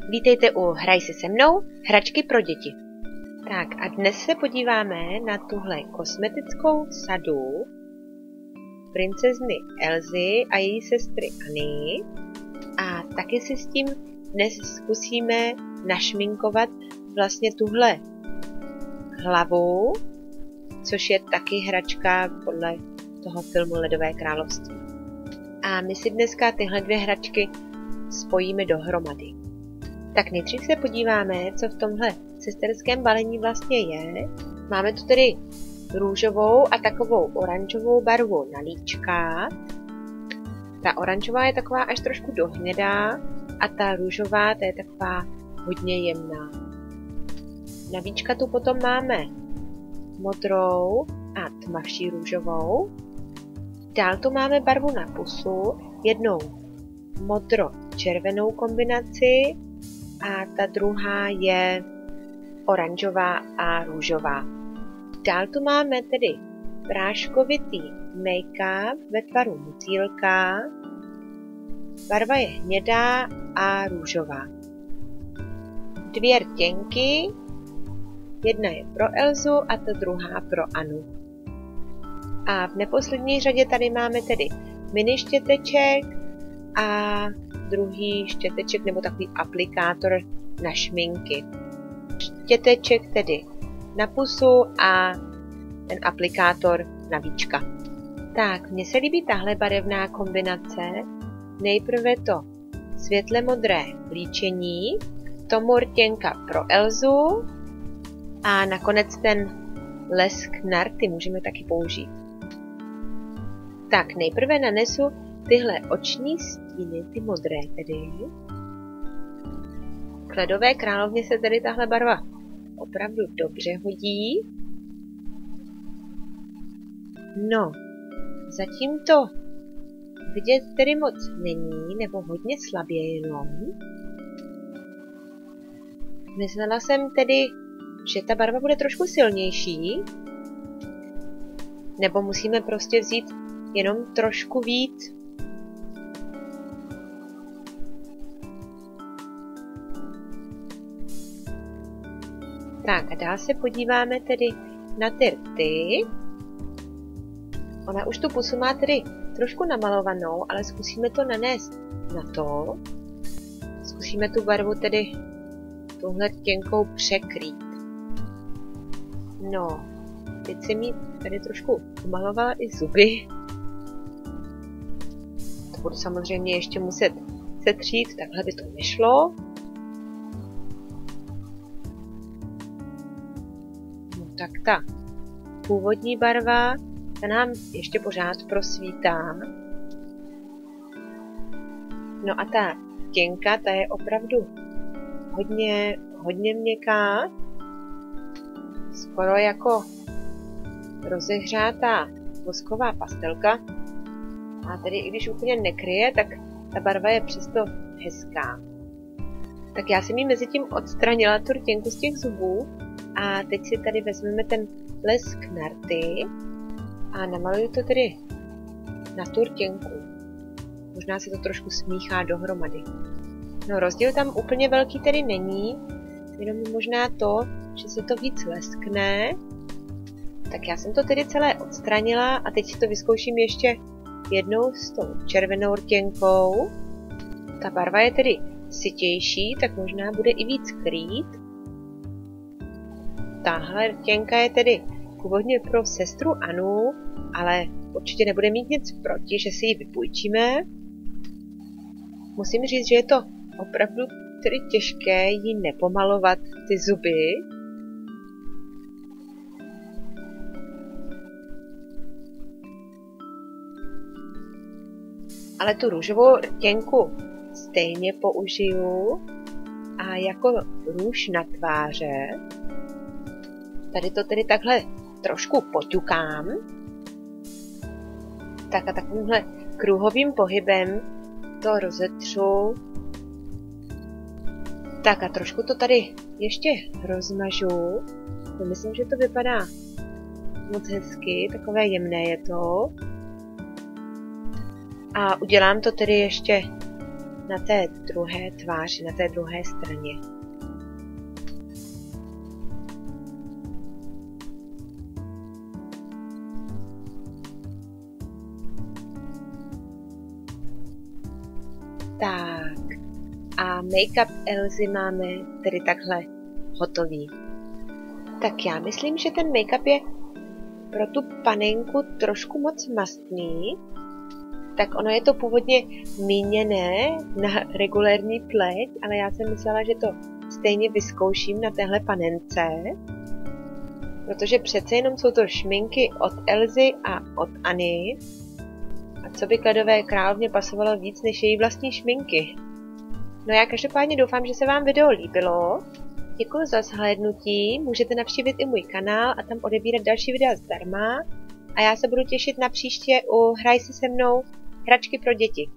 Vítejte u Hraj si se mnou, hračky pro děti. Tak a dnes se podíváme na tuhle kosmetickou sadu princezny Elzy a její sestry Anny. A taky si s tím dnes zkusíme našminkovat vlastně tuhle hlavu, což je taky hračka podle toho filmu Ledové království. A my si dneska tyhle dvě hračky spojíme dohromady. Tak nejdřív se podíváme, co v tomhle sesterském balení vlastně je. Máme tu tedy růžovou a takovou oranžovou barvu na líčkách. Ta oranžová je taková až trošku dohnědá a ta růžová to je taková hodně jemná. Na víčka tu potom máme modrou a tmavší růžovou. Dál tu máme barvu na pusu, jednou modro-červenou kombinaci a ta druhá je oranžová a růžová. Dál tu máme tedy práškovitý make-up ve tvaru motýlka. Barva je hnědá a růžová. Dvě rtěnky, jedna je pro Elzu a ta druhá pro Anu. A v neposlední řadě tady máme tedy mini štěteček a druhý štěteček nebo takový aplikátor na šminky. Štěteček tedy na pusu a ten aplikátor na víčka. Tak, mně se líbí tahle barevná kombinace. Nejprve to světle modré líčení, tomu rtěnka pro Elzu a nakonec ten lesk na rty můžeme taky použít. Tak, nejprve nanesu tyhle oční stíny, ty modré tedy. K Ledové královně se tedy tahle barva opravdu dobře hodí. No, zatím to vidět tedy moc není, nebo hodně slabě jenom. Myslela jsem tedy, že ta barva bude trošku silnější, nebo musíme prostě vzít jenom trošku víc. Tak a dál se podíváme tedy na ty rty. Ona už tu pusu má tedy trošku namalovanou, ale zkusíme to nanést na to. Zkusíme tu barvu tedy touhle rtěnkou překrýt. No, teď jsem jí tady trošku umalovala i zuby. To budu samozřejmě ještě muset setřít, takhle by to nešlo. No tak ta původní barva, ta nám ještě pořád prosvítá. No a ta rtěnka, ta je opravdu hodně měkká. Skoro jako rozehřátá vosková pastelka. A tedy i když úplně nekryje, tak ta barva je přesto hezká. Tak já jsem jí mezi tím odstranila tu rtěnku z těch zubů a teď si tady vezmeme ten lesk na rty a namaluju to tedy na tu rtěnku. Možná se to trošku smíchá dohromady. No, rozdíl tam úplně velký tedy není, jenom možná to, že se to víc leskne. Tak já jsem to tedy celé odstranila a teď si to vyzkouším ještě jednou s tou červenou rtěnkou. Ta barva je tedy sytější, tak možná bude i víc krýt. Tahle rtěnka je tedy původně pro sestru Anu, ale určitě nebude mít nic proti, že si ji vypůjčíme. Musím říct, že je to opravdu tedy těžké jí nepomalovat ty zuby. Ale tu růžovou rtěnku stejně použiju a jako růž na tváře. Tady to tedy takhle trošku poťukám. Tak a takovýmhle kruhovým pohybem to rozetřu. Tak a trošku to tady ještě rozmažu. Myslím, že to vypadá moc hezky, takové jemné je to. A udělám to tedy ještě na té druhé tváři, na té druhé straně. Tak, a make-up Elzy máme tedy takhle hotový. Tak já myslím, že ten make-up je pro tu panenku trošku moc mastný. Tak ono je to původně míněné na regulérní pleť, ale já jsem myslela, že to stejně vyzkouším na téhle panence. Protože přece jenom jsou to šminky od Elzy a od Anny. A co by k Ledové královně pasovalo víc než její vlastní šminky? No já každopádně doufám, že se vám video líbilo. Děkuji za shlédnutí, můžete navštívit i můj kanál a tam odebírat další videa zdarma. A já se budu těšit na příště u Hraj si se mnou hračky pro děti.